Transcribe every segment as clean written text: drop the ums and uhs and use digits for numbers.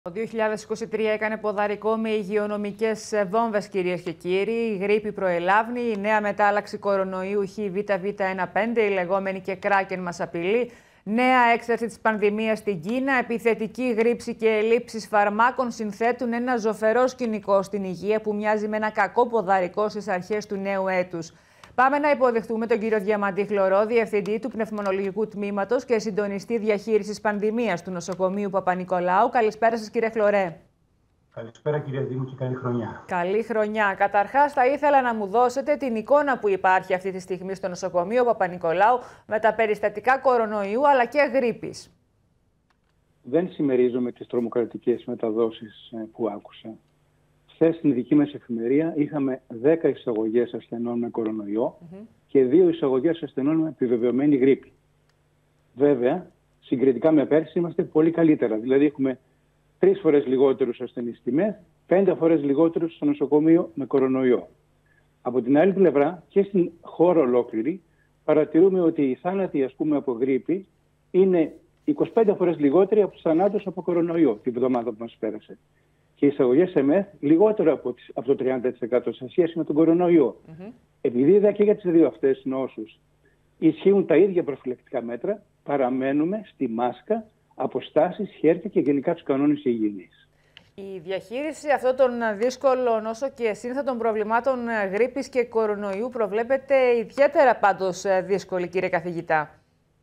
Το 2023 έκανε ποδαρικό με υγειονομικές βόμβες, κυρίες και κύριοι. Η γρίπη προελάβνει, η νέα μετάλλαξη κορονοϊού ΧΒΒ1.5, η λεγόμενη και κράκεν μας απειλεί. Νέα έξαρση της πανδημίας στην Κίνα, επιθετική γρήψη και ελλείψεις φαρμάκων συνθέτουν ένα ζωφερό σκηνικό στην υγεία που μοιάζει με ένα κακό ποδαρικό στις αρχές του νέου έτους. Πάμε να υποδεχτούμε τον κύριο Διαμαντή Χλωρό, Διευθυντή του Πνευμονολογικού Τμήματος και Συντονιστή Διαχείρισης Πανδημίας του Νοσοκομείου Παπα-Νικολάου. Καλησπέρα σας, κύριε Χλωρέ. Καλησπέρα, κυρία Δήμου, και καλή χρονιά. Καλή χρονιά. Καταρχάς, θα ήθελα να μου δώσετε την εικόνα που υπάρχει αυτή τη στιγμή στο Νοσοκομείο Παπα-Νικολάου με τα περιστατικά κορονοϊού αλλά και γρίπης. Δεν συμμερίζομαι τις τρομοκρατικές μεταδόσεις που άκουσα. Χθες στην δική μας εφημερία είχαμε 10 εισαγωγές ασθενών με κορονοϊό και 2 εισαγωγές ασθενών με επιβεβαιωμένη γρίπη. Βέβαια, συγκριτικά με πέρσι είμαστε πολύ καλύτερα. Δηλαδή έχουμε 3 φορές λιγότερους ασθενείς στη ΜΕΘ, 5 φορές λιγότερους στο νοσοκομείο με κορονοϊό. Από την άλλη πλευρά και στην χώρα ολόκληρη παρατηρούμε ότι οι θάνατοι, ας πούμε, από γρίπη είναι 25 φορές λιγότεροι από τους θανάτους από κορονοϊό την εβδομάδα που μας πέρασε. Και οι εισαγωγές σε ΜΕΘ λιγότερο από το 30% σε σχέση με τον κορονοϊό. Επειδή είδα και για τις δύο αυτές νόσους ισχύουν τα ίδια προφυλακτικά μέτρα, παραμένουμε στη μάσκα, αποστάσεις, χέρια και γενικά τους κανόνες υγιεινής. Η διαχείριση αυτών των δύσκολων όσο και σύνθετων προβλημάτων γρίπης και κορονοϊού προβλέπεται ιδιαίτερα πάντως δύσκολη, κύριε καθηγητά.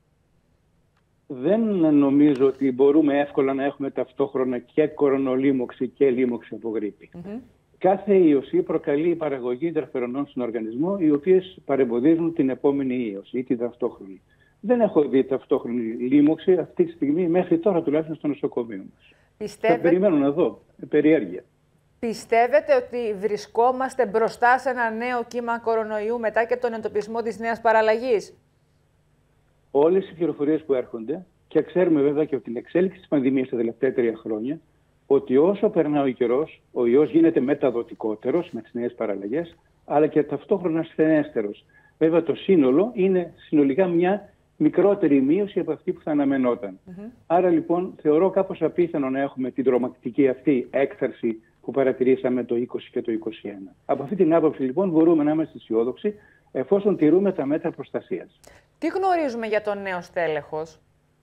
Δεν νομίζω ότι μπορούμε εύκολα να έχουμε ταυτόχρονα και κορονολίμωξη και λίμωξη από γρίπη. Κάθε ίωση προκαλεί παραγωγή ιντερφερονών στον οργανισμό, οι οποίες παρεμποδίζουν την επόμενη ίωση ή την ταυτόχρονη. Δεν έχω δει ταυτόχρονη λίμωξη αυτή τη στιγμή, μέχρι τώρα τουλάχιστον στο νοσοκομείο μας. Θα περιμένω να δω, περιέργεια. Πιστεύετε ότι βρισκόμαστε μπροστά σε ένα νέο κύμα κορονοϊού μετά και τον εντοπισμό της νέας παραλλαγής? Όλες οι πληροφορίες που έρχονται, και ξέρουμε βέβαια και από την εξέλιξη της πανδημίας τα τελευταία 3 χρόνια, ότι όσο περνά ο καιρός, ο ιός γίνεται μεταδοτικότερος με τις νέες παραλλαγές, αλλά και ταυτόχρονα ασθενέστερος. Βέβαια το σύνολο είναι συνολικά μια μικρότερη μείωση από αυτή που θα αναμενόταν. Άρα λοιπόν θεωρώ κάπως απίθανο να έχουμε την τρομακτική αυτή έκθαρση που παρατηρήσαμε το 20 και το 21. Από αυτή την άποψη λοιπόν μπορούμε να είμαστε αισιόδοξοι εφόσον τηρούμε τα μέτρα προστασίας. Τι γνωρίζουμε για τον νέο στέλεχος?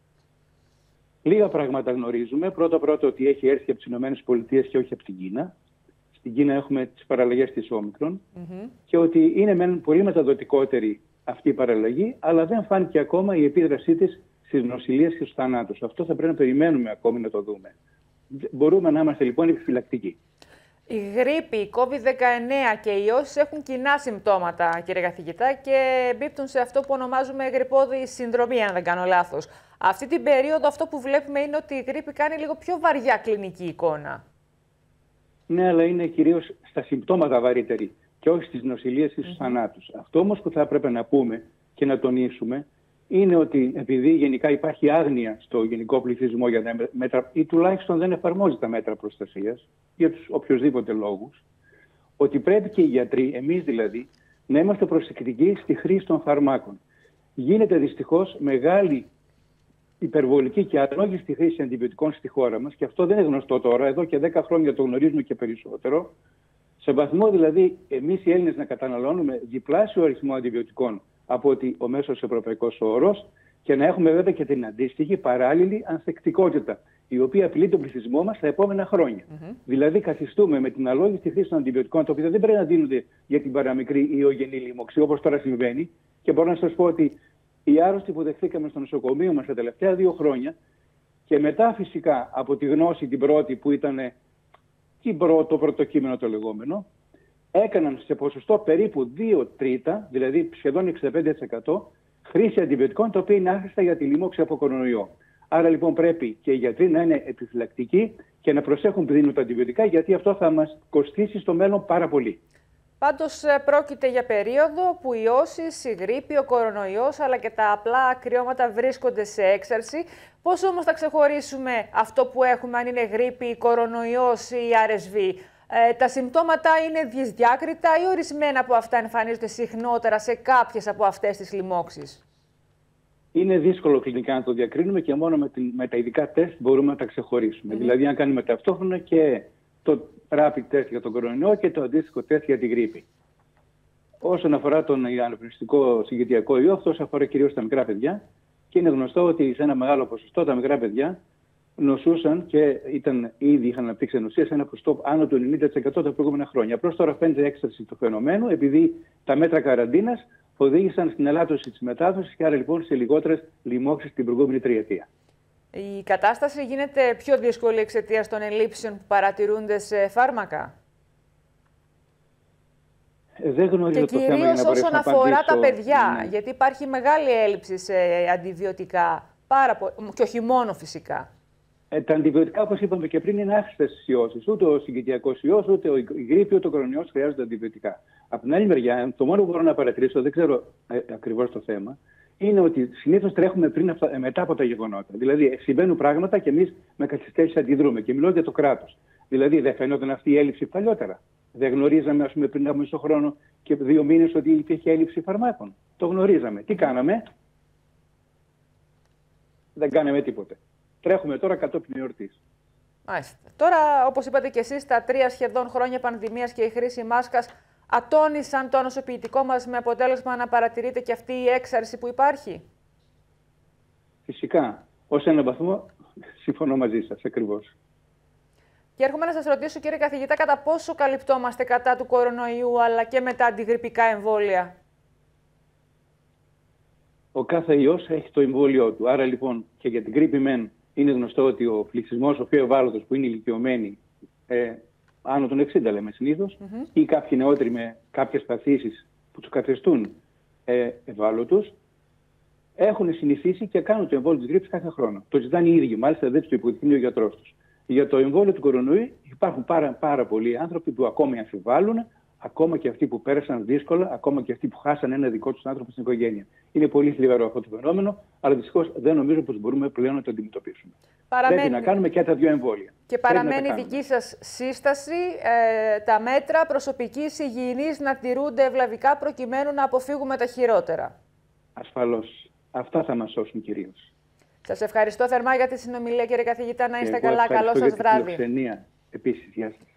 Λίγα πράγματα γνωρίζουμε. Πρώτα ότι έχει έρθει από τις ΗΠΑ και όχι από την Κίνα. Στην Κίνα έχουμε τις παραλλαγές της Όμικρον και ότι είναι πολύ μεταδοτικότερη αυτή η παραλλαγή, αλλά δεν φάνηκε ακόμα η επίδρασή της στις νοσηλίες και στους θανάτους. Αυτό θα πρέπει να περιμένουμε ακόμη να το δούμε. Μπορούμε να είμαστε λοιπόν επιφυλακτικοί. Η γρίπη, η COVID-19 και οι ιώσεις έχουν κοινά συμπτώματα, κύριε καθηγητά, και εμπίπτουν σε αυτό που ονομάζουμε γρυπώδη συνδρομή, αν δεν κάνω λάθος. Αυτή την περίοδο αυτό που βλέπουμε είναι ότι η γρίπη κάνει λίγο πιο βαριά κλινική εικόνα. Ναι, αλλά είναι κυρίως στα συμπτώματα βαρύτερη και όχι στις νοσηλίες ή στους θανάτους. Αυτό όμως που θα έπρεπε να πούμε και να τονίσουμε είναι ότι επειδή γενικά υπάρχει άγνοια στο γενικό πληθυσμό για τα μέτρα, ή τουλάχιστον δεν εφαρμόζει τα μέτρα προστασίας για τους οποιοσδήποτε λόγους, ότι πρέπει και οι γιατροί, εμείς δηλαδή, να είμαστε προσεκτικοί στη χρήση των φαρμάκων. Γίνεται δυστυχώς μεγάλη υπερβολική και αλόγιστη χρήση αντιβιωτικών στη χώρα μας και αυτό δεν είναι γνωστό τώρα, εδώ και 10 χρόνια το γνωρίζουμε και περισσότερο. Σε βαθμό δηλαδή εμείς οι Έλληνες να καταναλώνουμε διπλάσιο αριθμό αντιβιωτικών από ότι ο μέσος ευρωπαϊκός όρος και να έχουμε βέβαια και την αντίστοιχη παράλληλη ανθεκτικότητα, η οποία απειλεί τον πληθυσμό μας τα επόμενα χρόνια. Δηλαδή, καθιστούμε με την αλόγιστη χρήση των αντιβιωτικών, τα οποία δεν πρέπει να δίνονται για την παραμικρή ιογενή λίμωξη, όπως τώρα συμβαίνει. Και μπορώ να σας πω ότι οι άρρωστοι που δεχθήκαμε στο νοσοκομείο μας τα τελευταία 2 χρόνια και μετά φυσικά από τη γνώση την πρώτη που ήταν το πρωτοκείμενο το λεγόμενο, έκαναν σε ποσοστό περίπου 2/3, δηλαδή σχεδόν 65%, χρήση αντιβιωτικών, τα οποία είναι άχρηστα για τη λίμωξη από κορονοϊό. Άρα λοιπόν πρέπει και οι γιατροί να είναι επιφυλακτικοί και να προσέχουν που δίνουν τα αντιβιωτικά, γιατί αυτό θα μας κοστίσει στο μέλλον πάρα πολύ. Πάντως πρόκειται για περίοδο που οι ιώσεις, η γρίπη, ο κορονοϊός αλλά και τα απλά κρυώματα βρίσκονται σε έξαρση. Πώς όμως θα ξεχωρίσουμε αυτό που έχουμε, αν είναι γρίπη, κορονοϊός ή RSV? Τα συμπτώματα είναι δυσδιάκριτα ή ορισμένα από αυτά εμφανίζονται συχνότερα σε κάποιες από αυτές τις λοιμώξεις? είναι δύσκολο κλινικά να το διακρίνουμε και μόνο με τα ειδικά τεστ μπορούμε να τα ξεχωρίσουμε. Δηλαδή, αν κάνουμε ταυτόχρονα και το rapid test για τον κορονοϊό και το αντίστοιχο τεστ για τη γρίπη. Όσον αφορά τον αναπνευστικό συγκητιακό ιό, αυτό αφορά κυρίως τα μικρά παιδιά και είναι γνωστό ότι σε ένα μεγάλο ποσοστό τα μικρά παιδιά νοσούσαν και ήδη είχαν αναπτύξει νοσία σε ένα ποσοστό άνω του 90% τα προηγούμενα χρόνια. Απλώς τώρα φαίνεται έκσταση του φαινομένου, επειδή τα μέτρα καραντίνας οδήγησαν στην ελάττωση της μετάδοσης και άρα λοιπόν σε λιγότερες λοιμώξεις την προηγούμενη τριετία. Η κατάσταση γίνεται πιο δύσκολη εξαιτίας των ελλείψεων που παρατηρούνται σε φάρμακα. Δεν γνωρίζω και το θέμα για να κυρίως όσον αφορά τα παιδιά, ναι. γιατί υπάρχει μεγάλη έλλειψη σε αντιβιωτικά, και όχι μόνο φυσικά. Τα αντιβιωτικά, όπως είπαμε και πριν, είναι άχρηστες ιώσεις. Ούτε ο συγκητιακός ιός, ούτε η γρίπη, ούτε ο κορονοϊός χρειάζονται αντιβιωτικά. Από την άλλη μεριά, το μόνο που μπορώ να παρατηρήσω, δεν ξέρω ακριβώς το θέμα, είναι ότι συνήθως τρέχουμε μετά από τα γεγονότα. Δηλαδή, συμβαίνουν πράγματα και εμείς με καθυστέρηση αντιδρούμε. Και μιλώ για το κράτος. Δηλαδή, δεν φαινόταν αυτή η έλλειψη παλιότερα. Δεν γνωρίζαμε, ας πούμε, πριν από μισό χρόνο και 2 μήνες ότι υπήρχε έλλειψη φαρμάκων. Το γνωρίζαμε. Τι κάναμε? Δεν κάναμε τίποτε. Τρέχουμε τώρα κατόπιν εορτής. Μάλιστα. Τώρα, όπως είπατε και εσείς, τα 3 σχεδόν χρόνια πανδημίας και η χρήση μάσκας ατώνησαν το νοσοποιητικό μας με αποτέλεσμα να παρατηρείτε και αυτή η έξαρση που υπάρχει. Φυσικά. Ως έναν βαθμό συμφωνώ μαζί σας ακριβώς. Και έρχομαι να σας ρωτήσω, κύριε καθηγητά, κατά πόσο καλυπτόμαστε κατά του κορονοϊού αλλά και με τα αντιγρυπικά εμβόλια. Ο κάθε ιός έχει το εμβόλιο του. Άρα λοιπόν και για την γρίπη μεν είναι γνωστό ότι ο πληθυσμός ο πιο ευάλωτος που είναι ηλικιωμένοι, άνω των 60 λέμε συνήθως, ή κάποιοι νεότεροι με κάποιες παθήσεις που τους καθιστούν ευάλωτους, έχουν συνηθίσει και κάνουν το εμβόλιο της γρίπης κάθε χρόνο. Το ζητάνε οι ίδιοι, μάλιστα δεν τους το υποδεικνύει ο γιατρός τους. Για το εμβόλιο του κορονοϊού υπάρχουν πάρα πολλοί άνθρωποι που ακόμη αμφιβάλλουν, ακόμα και αυτοί που πέρασαν δύσκολα, ακόμα και αυτοί που χάσαν ένα δικό τους άνθρωπο στην οικογένεια. Είναι πολύ θλιβερό αυτό το φαινόμενο, αλλά δυστυχώς δεν νομίζω πως μπορούμε πλέον να το αντιμετωπίσουμε. Πρέπει να κάνουμε και τα 2 εμβόλια. Και παραμένει η δική σας σύσταση, τα μέτρα προσωπικής υγιεινής να τηρούνται ευλαβικά προκειμένου να αποφύγουμε τα χειρότερα. Ασφαλώς. Αυτά θα μας σώσουν κυρίως. Σας ευχαριστώ θερμά για τη συνομιλία, κύριε καθηγητά. Να είστε καλά. Καλό σας βράδυ. Επίσης, γεια σας.